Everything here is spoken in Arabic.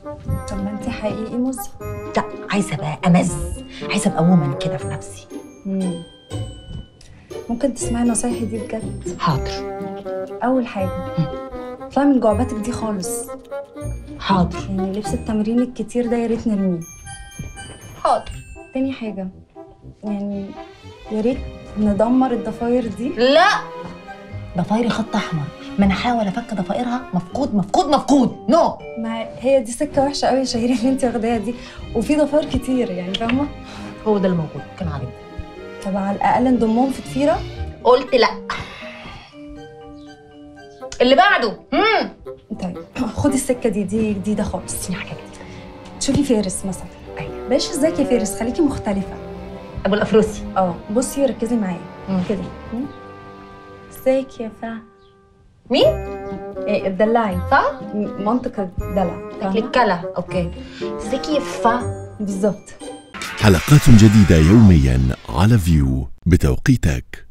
طب ما انت حقيقي مزة. لا، عايزه بقى امز، عايزه ابقى وومن كده في نفسي. ممكن تسمعي نصايحي دي بجد؟ حاضر. اول حاجه اطلعي من جعبتك دي خالص. حاضر. يعني لبس التمرين الكتير ده يا ريت نرميه. حاضر. تاني حاجه يعني يا ريت ندمر الضفاير دي. لا، ضفايري خط احمر، ما انا احاول افك ضفايرها مفقود مفقود مفقود. نو. ما هي دي سكه وحشه قوي يا شهيره اللي انت واخداها دي، وفي ضفاير كتير يعني فاهمه. هو ده الموجود كان عليكم. طب على الاقل نضمهم في ضفيره. قلت لا. اللي بعده. طيب خدي السكه دي جديده خالص. دي حاجه جديده. شوفي فارس مثلا. ايوه. بلاش ازيك يا فارس، خليكي مختلفه. ابو الافروسي. بصي وركزي معايا كده. ازيك يا مين؟ ايه اتدلعي. منطق الدلع. الكلا. اوكي. ازيكي يا بالظبط. حلقات جديدة يوميا على فيو بتوقيتك.